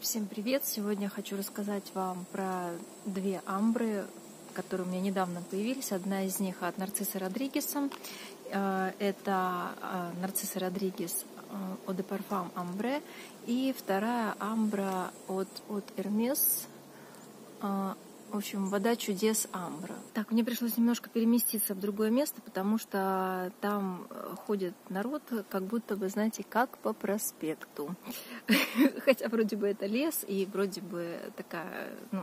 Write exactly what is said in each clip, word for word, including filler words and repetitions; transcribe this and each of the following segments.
Всем привет! Сегодня я хочу рассказать вам про две амбры, которые у меня недавно появились. Одна из них от Нарцисса Родригеса. Это Нарцисса Родригес Eau de Parfum Ambre. И вторая амбра от, от Hermes. В общем, вода чудес амбра. Так, мне пришлось немножко переместиться в другое место, потому что там ходит народ, как будто бы, знаете, как по проспекту. Хотя вроде бы это лес, и вроде бы такая, ну,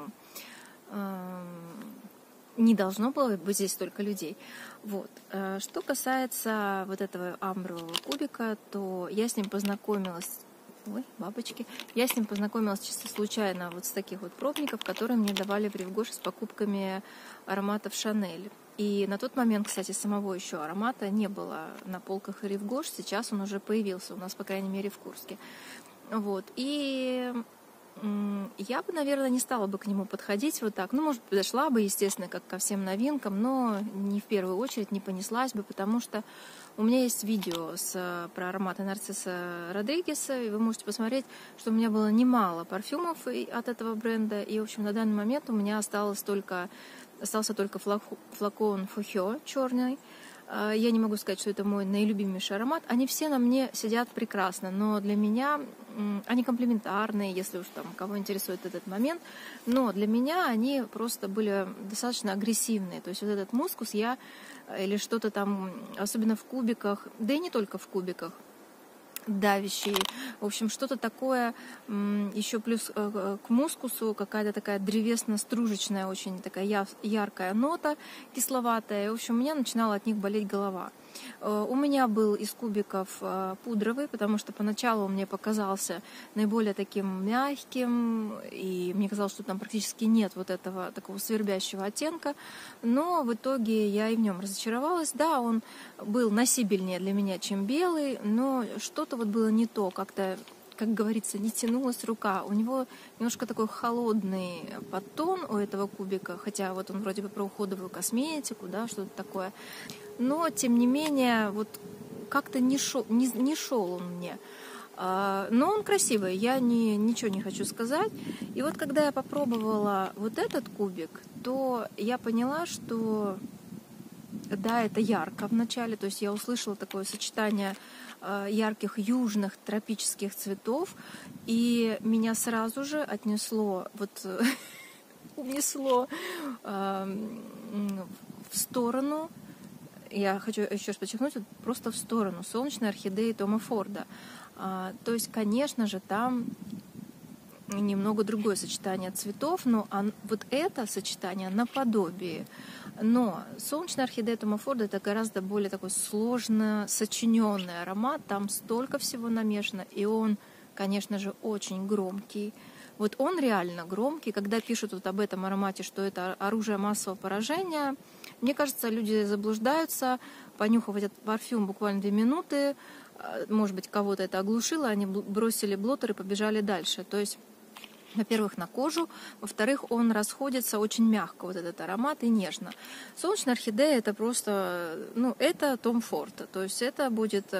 не должно было быть здесь столько людей. Вот. Что касается вот этого амбрового кубика, то я с ним познакомилась. Ой, бабочки. Я с ним познакомилась чисто случайно вот с таких вот пробников, которые мне давали в Рив-Гоше с покупками ароматов Шанель. И на тот момент, кстати, самого еще аромата не было на полках Рив-Гош. Сейчас он уже появился у нас, по крайней мере, в Курске. Вот. И я бы, наверное, не стала бы к нему подходить вот так. Ну, может, подошла бы, естественно, как ко всем новинкам, но не в первую очередь не понеслась бы, потому что у меня есть видео с, про ароматы Нарцисса Родригеса, и вы можете посмотреть, что у меня было немало парфюмов от этого бренда, и, в общем, на данный момент у меня осталось только, остался только флакон Фухё черный. Я не могу сказать, что это мой наилюбимейший аромат. Они все на мне сидят прекрасно, но для меня они комплементарные, если уж там кого интересует этот момент. Но для меня они просто были достаточно агрессивные. То есть вот этот мускус я или что-то там, особенно в кубиках, да и не только в кубиках, давящие. В общем, что-то такое, еще плюс к мускусу какая-то такая древесно-стружечная, очень такая яркая нота, кисловатая. В общем, у меня начинала от них болеть голова. У меня был из кубиков пудровый, потому что поначалу он мне показался наиболее таким мягким, и мне казалось, что там практически нет вот этого такого свербящего оттенка, но в итоге я и в нем разочаровалась. Да, он был носибельнее для меня, чем белый, но что-то вот было не то, как-то, как говорится, не тянулась рука. У него немножко такой холодный подтон у этого кубика, хотя вот он вроде бы про уходовую косметику, да, что-то такое. Но, тем не менее, вот как-то не шел, не, не шел он мне. А, но он красивый, я не, ничего не хочу сказать. И вот когда я попробовала вот этот кубик, то я поняла, что да, это ярко вначале. То есть я услышала такое сочетание ярких южных тропических цветов, и меня сразу же отнесло, вот унесло в сторону. Я хочу еще раз подчеркнуть, просто в сторону солнечной орхидеи Тома Форда. А, то есть, конечно же, там немного другое сочетание цветов, но он, вот это сочетание наподобие. Но солнечная орхидея Тома Форда — это гораздо более такой сложно сочиненный аромат, там столько всего намешано, и он, конечно же, очень громкий. Вот он реально громкий. Когда пишут вот об этом аромате, что это оружие массового поражения, мне кажется, люди заблуждаются, понюхав этот парфюм буквально две минуты, может быть, кого-то это оглушило, они бросили блотер и побежали дальше. То есть, во-первых, на кожу, во-вторых, он расходится очень мягко, вот этот аромат, и нежно. Солнечная орхидея — это просто, ну, это Том Форд, то есть это будет...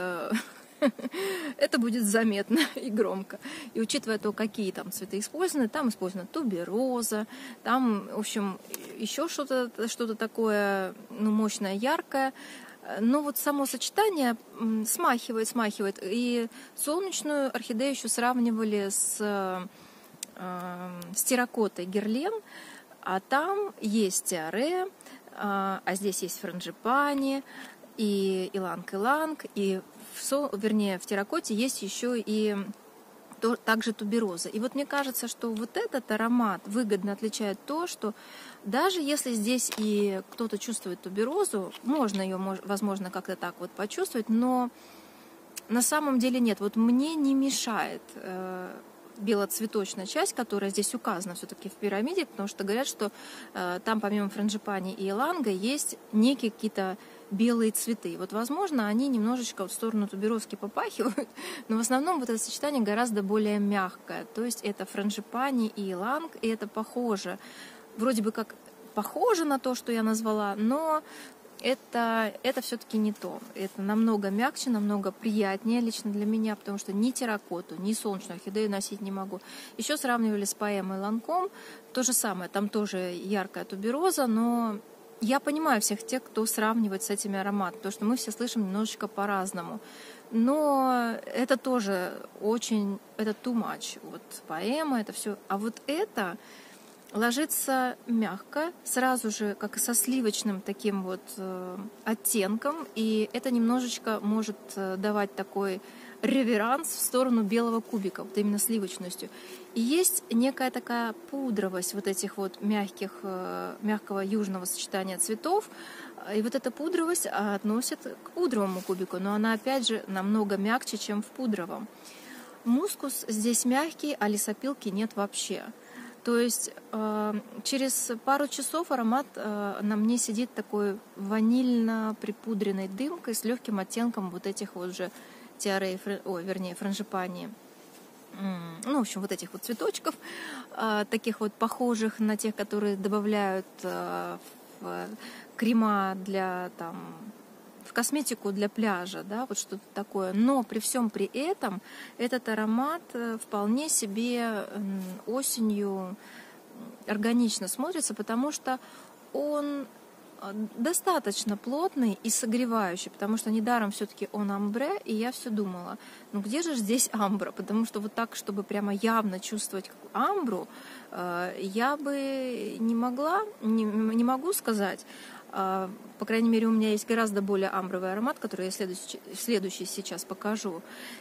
это будет заметно и громко. И учитывая то, какие там цветы использованы, там использована тубероза, там, в общем, еще что-то что-то такое, ну, мощное, яркое. Но вот само сочетание смахивает, смахивает. И солнечную орхидею еще сравнивали с, э, с терракотой Герлен, а там есть тиаре, а здесь есть франгипани, и иланг-иланг, и в, со, вернее, в терракоте есть еще и то, также тубероза. И вот мне кажется, что вот этот аромат выгодно отличает то, что даже если здесь и кто-то чувствует туберозу, можно ее, возможно, как-то так вот почувствовать, но на самом деле нет. Вот мне не мешает э, белоцветочная часть, которая здесь указана все-таки в пирамиде, потому что говорят, что э, там помимо франгипани и иланга есть некие какие-то белые цветы. Вот, возможно, они немножечко в сторону туберозки попахивают, но в основном вот это сочетание гораздо более мягкое. То есть это франгипани и иланг, и это похоже, вроде бы как похоже на то, что я назвала, но это, это все-таки не то. Это намного мягче, намного приятнее лично для меня, потому что ни терракоту, ни солнечную орхидею носить не могу. Еще сравнивали с поэмой Ланком. То же самое, там тоже яркая тубероза, но я понимаю всех тех, кто сравнивает с этими ароматами, потому что мы все слышим немножечко по-разному. Но это тоже очень, это too much. Вот поэма, это все. А вот это ложится мягко, сразу же, как и со сливочным таким вот э, оттенком, и это немножечко может э, давать такой реверанс в сторону белого кубика, вот именно сливочностью. И есть некая такая пудровость вот этих вот мягких, э, мягкого южного сочетания цветов, и вот эта пудровость относит к пудровому кубику, но она опять же намного мягче, чем в пудровом. Мускус здесь мягкий, а лесопилки нет вообще. То есть э, через пару часов аромат э, на мне сидит такой ванильно-припудренной дымкой с легким оттенком вот этих вот же тиарей, ой, вернее, франгипании. Ну, в общем, вот этих вот цветочков, э, таких вот похожих на тех, которые добавляют э, в крема для там, в косметику для пляжа, да, вот что-то такое. Но при всем при этом этот аромат вполне себе осенью органично смотрится, потому что он достаточно плотный и согревающий, потому что недаром все-таки он амбре, и я все думала, ну где же здесь амбра, потому что вот так, чтобы прямо явно чувствовать амбру, я бы не могла, не, не могу сказать. По крайней мере, у меня есть гораздо более амбровый аромат, который я следующий, следующий сейчас покажу.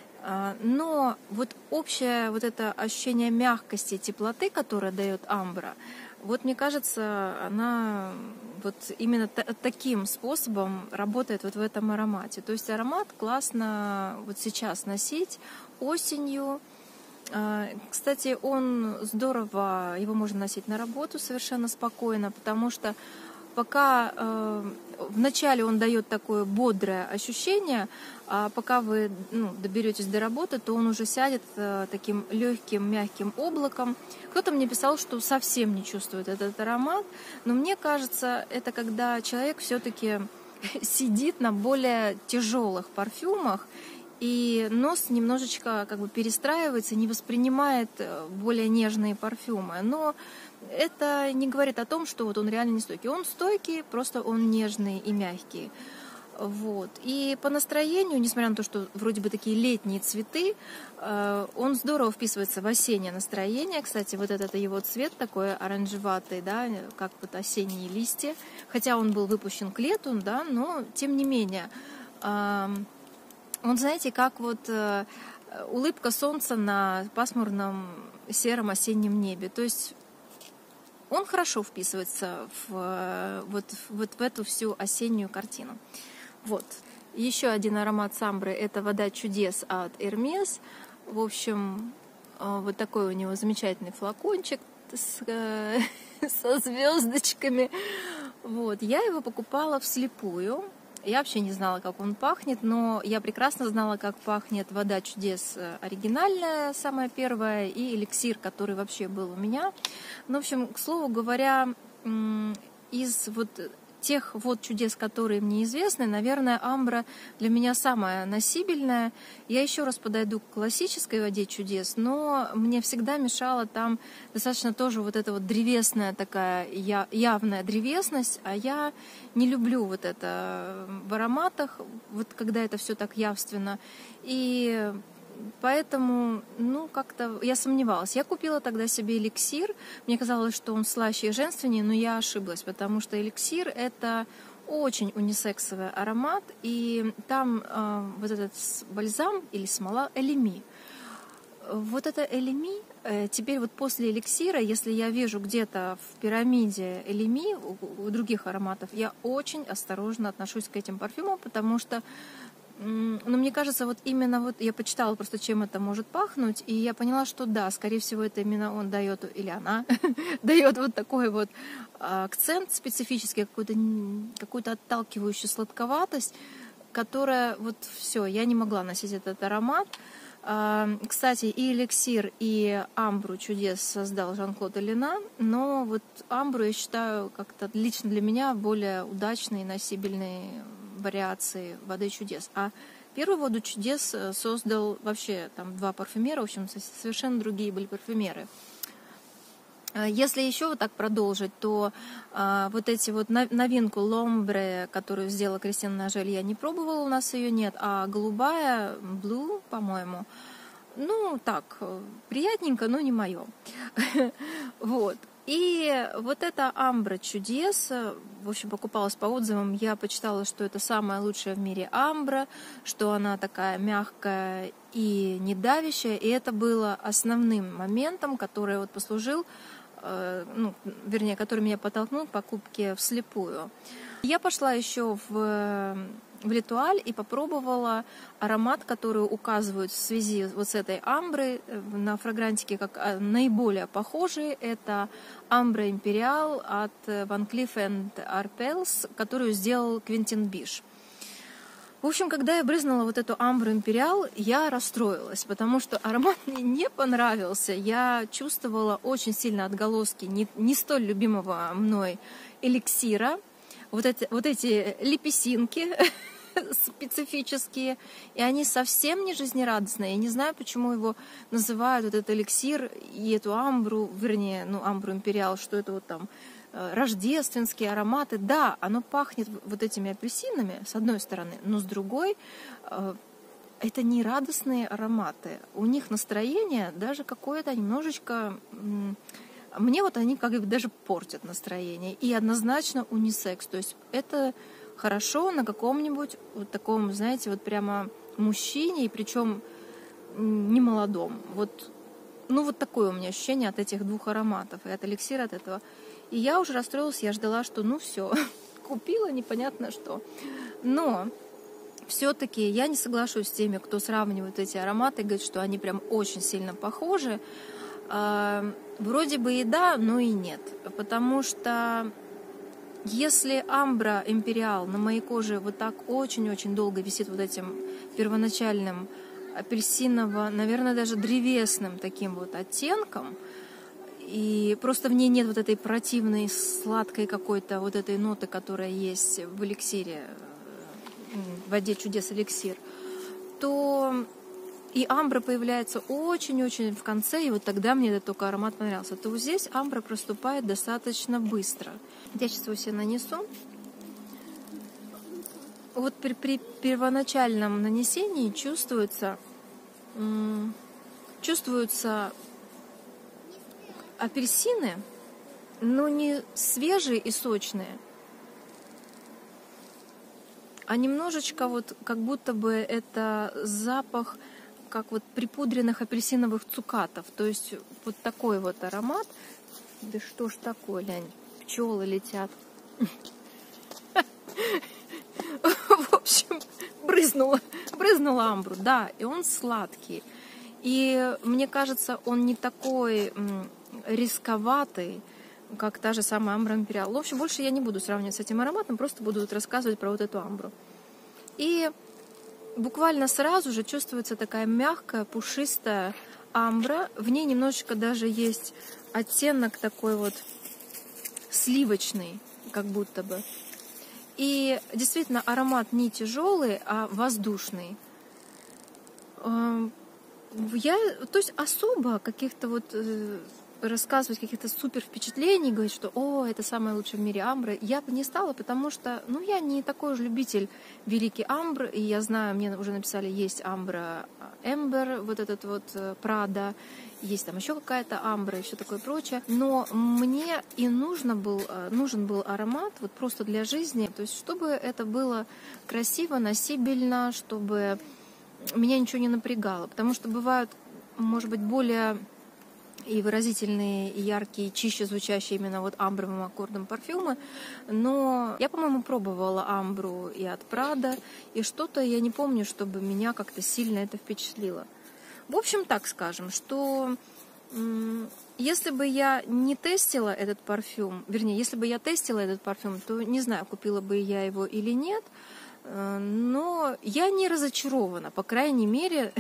Но вот общее вот это ощущение мягкости, теплоты, которое дает амбра, вот мне кажется, она вот именно таким способом работает вот в этом аромате. То есть аромат классно вот сейчас носить осенью. Кстати, он здорово, его можно носить на работу совершенно спокойно, потому что пока э, вначале он дает такое бодрое ощущение, а пока вы ну, доберетесь до работы, то он уже сядет э, таким легким, мягким облаком. Кто-то мне писал, что совсем не чувствует этот аромат, но мне кажется, это когда человек все-таки сидит на более тяжелых парфюмах, и нос немножечко как бы перестраивается, не воспринимает более нежные парфюмы. Но это не говорит о том, что вот он реально не стойкий. Он стойкий, просто он нежный и мягкий. Вот. И по настроению, несмотря на то, что вроде бы такие летние цветы, он здорово вписывается в осеннее настроение. Кстати, вот этот его цвет такой оранжеватый, да, как вот осенние листья. Хотя он был выпущен к лету, да, но тем не менее... Он, знаете, как вот э, улыбка солнца на пасмурном сером осеннем небе. То есть он хорошо вписывается в, вот, вот в эту всю осеннюю картину. Вот. Еще один аромат самбры – это «Вода чудес» от Hermes. В общем, э, вот такой у него замечательный флакончик с, э, со звездочками. Вот. Я его покупала вслепую. Я вообще не знала, как он пахнет, но я прекрасно знала, как пахнет «Вода чудес» оригинальная, самая первая, и эликсир, который вообще был у меня. Ну, в общем, к слову говоря, из вот тех вот чудес, которые мне известны, наверное, амбра для меня самая носибельная. Я еще раз подойду к классической «Воде чудес», но мне всегда мешала там достаточно тоже вот эта вот древесная такая, явная древесность, а я не люблю вот это в ароматах, вот когда это все так явственно. И поэтому, ну, как-то я сомневалась. Я купила тогда себе эликсир. Мне казалось, что он слаще и женственнее, но я ошиблась, потому что эликсир – это очень унисексовый аромат, и там э, вот этот бальзам или смола Элеми. Вот это Элеми, э, теперь вот после эликсира, если я вижу где-то в пирамиде Элеми, у, у других ароматов, я очень осторожно отношусь к этим парфюмам, потому что но мне кажется, вот именно вот я почитала просто, чем это может пахнуть, и я поняла, что да, скорее всего, это именно он дает, или она дает вот такой вот акцент специфический, какую-то какую-то отталкивающую сладковатость, которая вот все, я не могла носить этот аромат. Кстати, и эликсир, и амбру чудес создал Жан-Клод Элена, но вот амбру я считаю как-то лично для меня более удачной, носибельной вариацией воды чудес. А первую воду чудес создал вообще там два парфюмера, в общем, совершенно другие были парфюмеры. Если еще вот так продолжить, то а, вот эти вот новинку Ломбре, которую сделала Кристина Нажель, я не пробовала, у нас ее нет, а голубая, Blue, по-моему, ну так, приятненько, но не мое. Вот. И вот эта амбра чудес, в общем, покупалась по отзывам, я почитала, что это самая лучшая в мире амбра, что она такая мягкая и не давящая, и это было основным моментом, который вот послужил, ну, вернее, который меня подтолкнул к покупке вслепую. Я пошла еще в, в Летуаль и попробовала аромат, который указывают в связи вот с этой амброй на фрагрантике как наиболее похожий. Это амбра империал от Van Cleef энд Arpels, которую сделал Квентин Биш. В общем, когда я брызнула вот эту амбру империал, я расстроилась, потому что аромат мне не понравился. Я чувствовала очень сильно отголоски не, не столь любимого мной эликсира. Вот эти, вот эти лепесинки специфические, и они совсем не жизнерадостные. Я не знаю, почему его называют, вот этот эликсир и эту амбру, вернее, ну, амбру империал, что это вот там рождественские ароматы. Да, оно пахнет вот этими апельсинами, с одной стороны, но с другой это не радостные ароматы. У них настроение даже какое-то немножечко... Мне вот они как бы даже портят настроение. И однозначно унисекс. То есть это хорошо на каком-нибудь вот таком, знаете, вот прямо мужчине, и причем не молодом. Вот, ну вот такое у меня ощущение от этих двух ароматов, и от эликсира, от этого. И я уже расстроилась, я ждала, что ну все, купила непонятно что. Но все-таки я не соглашусь с теми, кто сравнивает эти ароматы и говорит, что они прям очень сильно похожи. А, вроде бы и да, но и нет. Потому что если амбра империал на моей коже вот так очень-очень долго висит вот этим первоначальным апельсиново, наверное, даже древесным таким вот оттенком, и просто в ней нет вот этой противной, сладкой какой-то вот этой ноты, которая есть в эликсире, в воде чудес эликсир, то и амбра появляется очень-очень в конце, и вот тогда мне этот только аромат понравился. То здесь амбра проступает достаточно быстро. Я сейчас его себе нанесу. Вот при, при первоначальном нанесении чувствуется, чувствуются апельсины, но не свежие и сочные, а немножечко вот как будто бы это запах, как вот припудренных апельсиновых цукатов. То есть вот такой вот аромат. Да что ж такое, Лянь, пчелы летят. В общем, брызнула, брызнула амбру, да, и он сладкий. И мне кажется, он не такой рисковатый, как та же самая амбра империал. В общем, больше я не буду сравнивать с этим ароматом, просто буду вот рассказывать про вот эту амбру. И буквально сразу же чувствуется такая мягкая, пушистая амбра. В ней немножечко даже есть оттенок такой вот сливочный, как будто бы. И действительно аромат не тяжелый, а воздушный. Я, то есть особо каких-то вот рассказывать каких-то супер впечатлений, говорить, что о, это самая лучшая в мире амбра, я бы не стала, потому что, ну, я не такой же любитель великий амбр, и я знаю, мне уже написали, есть амбра Эмбер, вот этот вот Прада, есть там еще какая-то амбра и все такое прочее, но мне и нужно был, нужен был аромат вот просто для жизни, то есть чтобы это было красиво, носибельно, чтобы меня ничего не напрягало, потому что бывают, может быть, более и выразительные, и яркие, и чище звучащие именно вот амбровым аккордом парфюмы. Но я, по-моему, пробовала амбру и от Прада, и что-то я не помню, чтобы меня как-то сильно это впечатлило. В общем, так скажем, что если бы я не тестила этот парфюм, вернее, если бы я тестила этот парфюм, то не знаю, купила бы я его или нет, но я не разочарована, по крайней мере,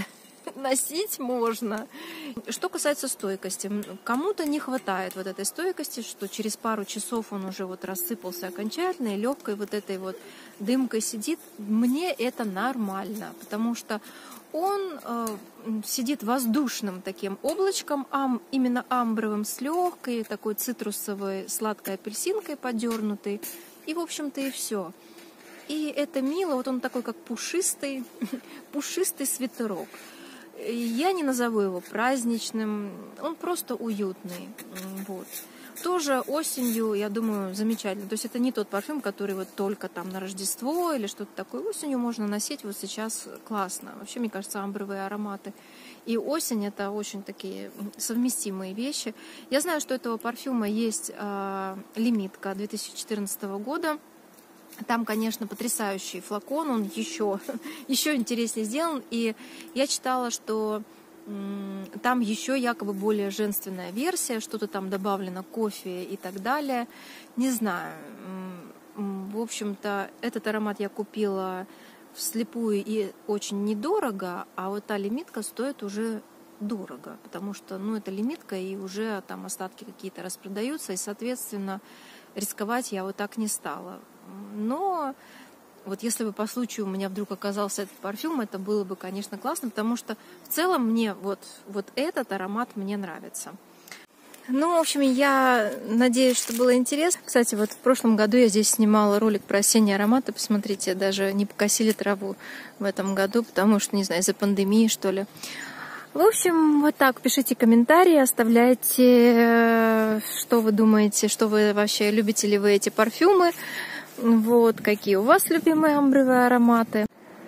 носить можно. Что касается стойкости, кому-то не хватает вот этой стойкости, что через пару часов он уже вот рассыпался окончательно, и легкой вот этой вот дымкой сидит. Мне это нормально, потому что он э, сидит воздушным таким облачком, ам, именно амбровым, с легкой, такой цитрусовой, сладкой апельсинкой подернутой. И, в общем-то, и все. И это мило, вот он такой, как пушистый, пушистый свитерок. Я не назову его праздничным, он просто уютный. Вот. Тоже осенью, я думаю, замечательно. То есть это не тот парфюм, который вот только там на Рождество или что-то такое. Осенью можно носить вот сейчас классно. Вообще, мне кажется, амбровые ароматы и осень — это очень такие совместимые вещи. Я знаю, что у этого парфюма есть э, лимитка две тысячи четырнадцатого года. Там, конечно, потрясающий флакон, он еще, еще интереснее сделан. И я читала, что там еще якобы более женственная версия, что-то там добавлено, кофе и так далее. Не знаю. В общем-то, этот аромат я купила вслепую и очень недорого, а вот та лимитка стоит уже дорого, потому что, ну, это лимитка, и уже там остатки какие-то распродаются, и, соответственно, рисковать я вот так не стала. Но вот если бы по случаю у меня вдруг оказался этот парфюм, это было бы, конечно, классно, потому что в целом мне вот, вот этот аромат мне нравится. Ну, в общем, я надеюсь, что было интересно. Кстати, вот в прошлом году я здесь снимала ролик про осенние ароматы. Посмотрите, даже не покосили траву в этом году, потому что, не знаю, из-за пандемии, что ли. В общем, вот так. Пишите комментарии, оставляйте, что вы думаете, что вы вообще, любите ли вы эти парфюмы. Вот, какие у вас любимые амбровые ароматы.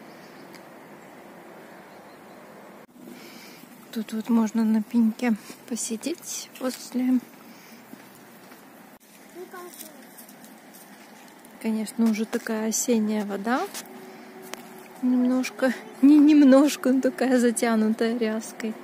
Тут вот можно на пеньке посидеть после. Конечно, уже такая осенняя вода. Немножко, не немножко, но такая затянутая ряской.